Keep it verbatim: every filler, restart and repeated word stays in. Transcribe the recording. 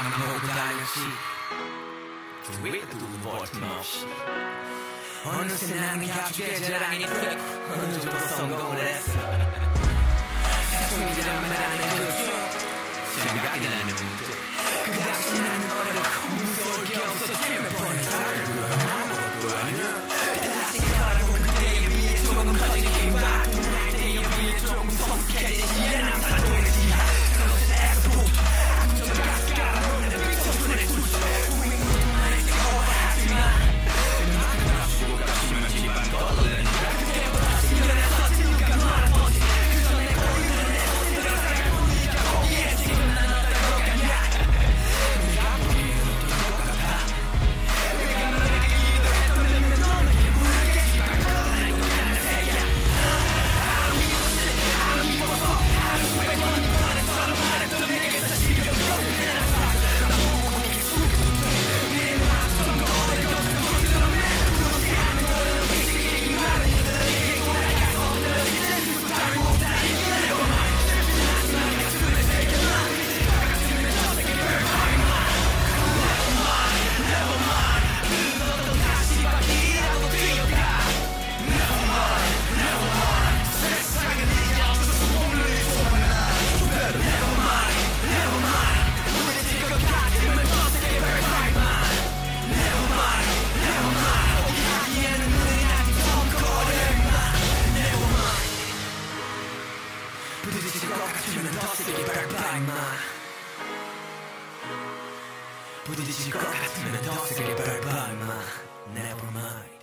모두 달렸지 기회도 버팀없이 어느새 나는 가축의 자랑이니까 어느 정도 성공을 했어 세상이란 말하는 그쪽 생각이 나는 문제 그 당시 나는 어렵고 무서울 게 없어 몇 번을 살고 아무것도 아니야 다시 살아본 그때에 비해 조금 커진 힘과 날 때에 비해 조금 성숙해진 시야 난 파도의 지하 그것은 에스포 감정을 가스가라 보내는 그 청춘의 투시 우리는 거하지만 부딪힐 것 같으면 더 세게 밟아 임마 부딪힐 것 같으면 더 세게 밟아 임마 Never mind